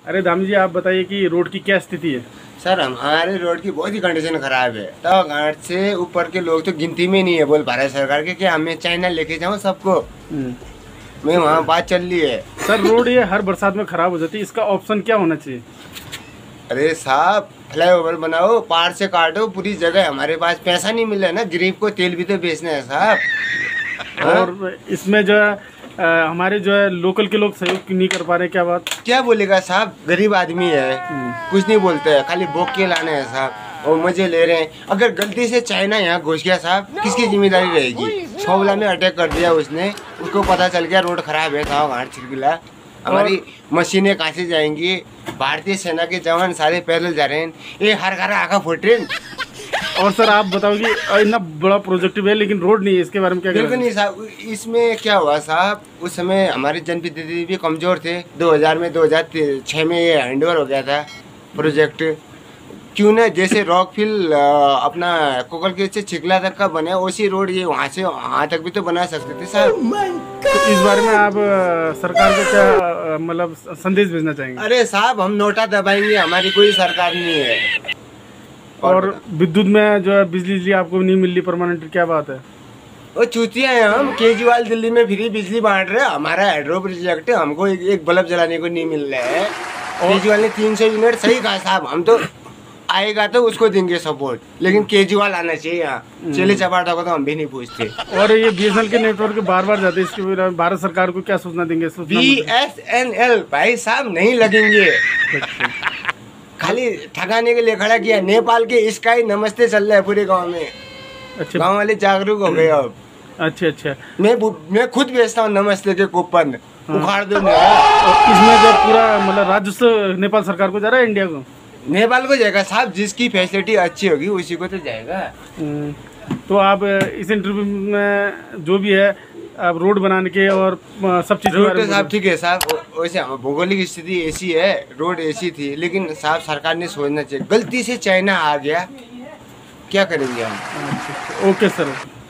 अरे धामी जी, आप बताइए कि रोड की क्या स्थिति है। सर हमारे रोड की बहुत ही कंडीशन खराब है। तो घाट से ऊपर के लोग तो गिनती में नहीं है। बोल भारत सरकार के कि हमें चाइना लेके जाऊं सबको। मैं वहाँ बात चल रही है। सर रोड ये हर बरसात में खराब हो जाती है, इसका ऑप्शन क्या होना चाहिए? अरे साहब, फ्लाईओवर बनाओ, पार से काटो पूरी जगह। हमारे पास पैसा नहीं मिला ना, गरीब को तेल भी तो बेचना है साहब। और इसमें जो है हमारे जो है लोकल के लोग सहयोग नहीं कर पा रहे, क्या बात? क्या बोलेगा साहब, गरीब आदमी है, कुछ नहीं बोलते है, खाली भोग के लाने हैं साहब और मजे ले रहे हैं। अगर गलती से चाइना यहाँ घुस गया साहब, किसकी जिम्मेदारी रहेगी? छोवला में अटैक कर दिया उसने, उसको पता चल गया रोड खराब है, गाँव घाट छिड़किला, हमारी मशीनें कहाँ से जाएंगी? भारतीय सेना के जवान सारे पैदल जा रहे हैं, ये हर घर आका फुट रहे हैं। और सर आप बताओ कि इतना बड़ा प्रोजेक्ट भी है लेकिन रोड नहीं है, इसके बारे में क्या? बिल्कुल नहीं साहब, इसमें क्या हुआ साहब, उस समय हमारे जनप्रतिनिधि भी कमजोर थे। 2006 में ये हैंडओवर हो गया था प्रोजेक्ट। क्यों ना जैसे रॉकफिल अपना कोकल के से चिकला तक का बना, उसी रोड ये वहाँ से वहाँ तक भी तो बना सकते थे साहब। तो इस बारे में आप सरकार को क्या मतलब संदेश भेजना चाहेंगे? अरे साहब, हम नोटा दबाएंगे, हमारी कोई सरकार नहीं है। और विद्युत में जो है बिजली आपको नहीं मिल रही परमानेंट, क्या बात है? वो चूतिया है हम। केजरीवाल दिल्ली में फ्री बिजली बांट रहे हैं, हमारा हाइड्रो प्रोजेक्ट है, हमको एक बल्ब जलाने को नहीं मिल रहा है। केजरीवाल ने 300 यूनिट सही कहा साहब, हम तो आएगा तो उसको देंगे सपोर्ट, लेकिन केजरीवाल आना चाहिए यहाँ। चले चपाटा को तो हम भी नहीं पूछते। और ये BSNL के नेटवर्क बार बार जाते हैं, इसके बारे में भारत सरकार को क्या सूचना देंगे? BSNL भाई साहब नहीं लगेंगे। खाली ठगाने के लिए खड़ा किया। नेपाल के स्काई नमस्ते चल रहा है पूरे गांव में। अच्छा, गांव वाले जागरूक हो गए अब। अच्छा। मैं खुद बेचता हूँ नमस्ते के कूपन, उखाड़ दो। इसमें जो पूरा मतलब राजस्व नेपाल सरकार को जा रहा है, इंडिया को? नेपाल को जाएगा साहब, जिसकी फैसिलिटी अच्छी होगी उसी को तो जाएगा। तो आप इस इंटरव्यू में जो भी है आप रोड बनाने के और सब चीज़ रोड तो साहब ठीक है साहब, वैसे भौगोलिक स्थिति ऐसी है, रोड ऐसी थी, लेकिन साहब सरकार ने सोचना चाहिए। गलती से चाइना आ गया, क्या करेंगे हम? Okay sir.